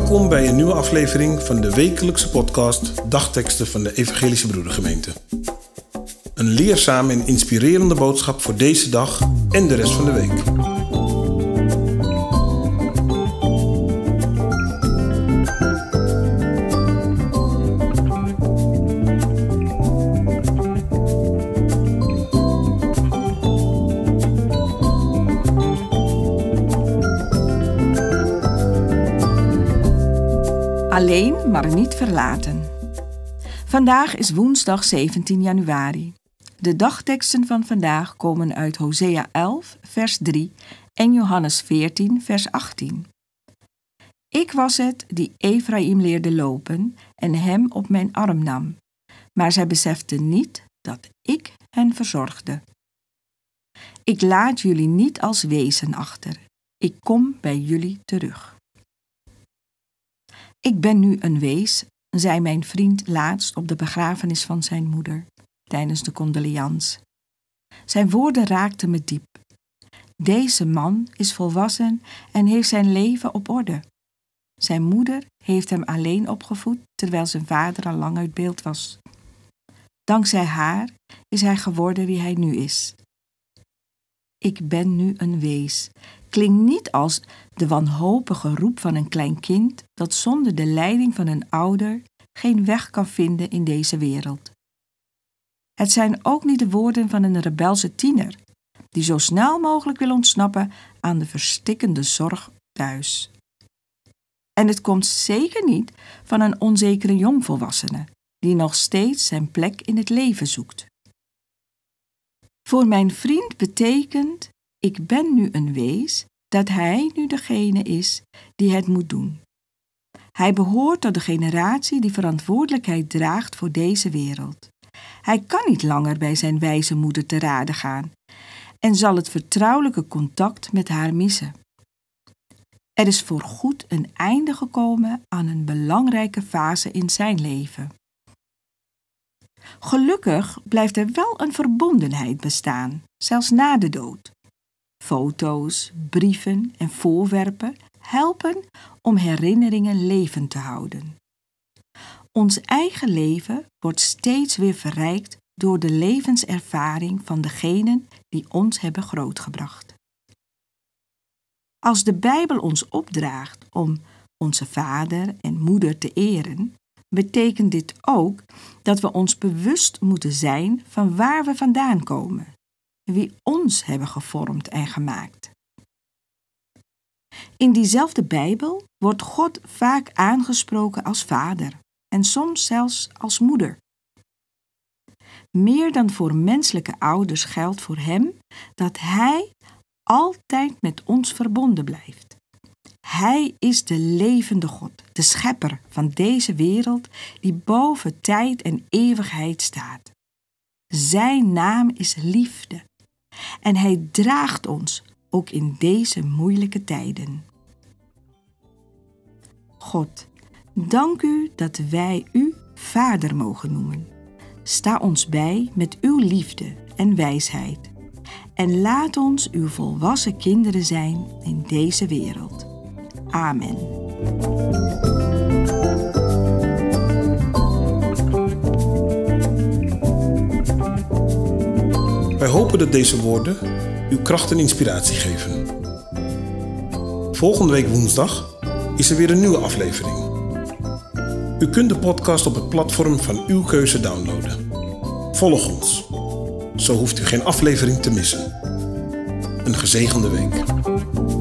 Welkom bij een nieuwe aflevering van de wekelijkse podcast Dagteksten van de Evangelische Broedergemeente. Een leerzame en inspirerende boodschap voor deze dag en de rest van de week. Alleen, maar niet verlaten. Vandaag is woensdag 17 januari. De dagteksten van vandaag komen uit Hosea 11, vers 3 en Johannes 14, vers 18. Ik was het die Efraïm leerde lopen en hem op mijn arm nam, maar zij beseften niet dat ik hen verzorgde. Ik laat jullie niet als wezen achter. Ik kom bij jullie terug. Ik ben nu een wees, zei mijn vriend laatst op de begrafenis van zijn moeder, tijdens de condoleans. Zijn woorden raakten me diep. Deze man is volwassen en heeft zijn leven op orde. Zijn moeder heeft hem alleen opgevoed, terwijl zijn vader al lang uit beeld was. Dankzij haar is hij geworden wie hij nu is. Ik ben nu een wees. Klinkt niet als de wanhopige roep van een klein kind dat zonder de leiding van een ouder geen weg kan vinden in deze wereld. Het zijn ook niet de woorden van een rebelse tiener die zo snel mogelijk wil ontsnappen aan de verstikkende zorg thuis. En het komt zeker niet van een onzekere jongvolwassene die nog steeds zijn plek in het leven zoekt. Voor mijn vriend betekent, ik ben nu een wees, dat hij nu degene is die het moet doen. Hij behoort tot de generatie die verantwoordelijkheid draagt voor deze wereld. Hij kan niet langer bij zijn wijze moeder te rade gaan en zal het vertrouwelijke contact met haar missen. Er is voorgoed een einde gekomen aan een belangrijke fase in zijn leven. Gelukkig blijft er wel een verbondenheid bestaan, zelfs na de dood. Foto's, brieven en voorwerpen helpen om herinneringen levend te houden. Ons eigen leven wordt steeds weer verrijkt door de levenservaring van degenen die ons hebben grootgebracht. Als de Bijbel ons opdraagt om onze vader en moeder te eren, betekent dit ook dat we ons bewust moeten zijn van waar we vandaan komen, wie ons hebben gevormd en gemaakt. In diezelfde Bijbel wordt God vaak aangesproken als vader en soms zelfs als moeder. Meer dan voor menselijke ouders geldt voor hem dat hij altijd met ons verbonden blijft. Hij is de levende God, de schepper van deze wereld die boven tijd en eeuwigheid staat. Zijn naam is liefde en hij draagt ons ook in deze moeilijke tijden. God, dank u dat wij u Vader mogen noemen. Sta ons bij met uw liefde en wijsheid en laat ons uw volwassen kinderen zijn in deze wereld. Amen. Wij hopen dat deze woorden uw kracht en inspiratie geven. Volgende week woensdag is er weer een nieuwe aflevering. U kunt de podcast op het platform van uw keuze downloaden. Volg ons. Zo hoeft u geen aflevering te missen. Een gezegende week.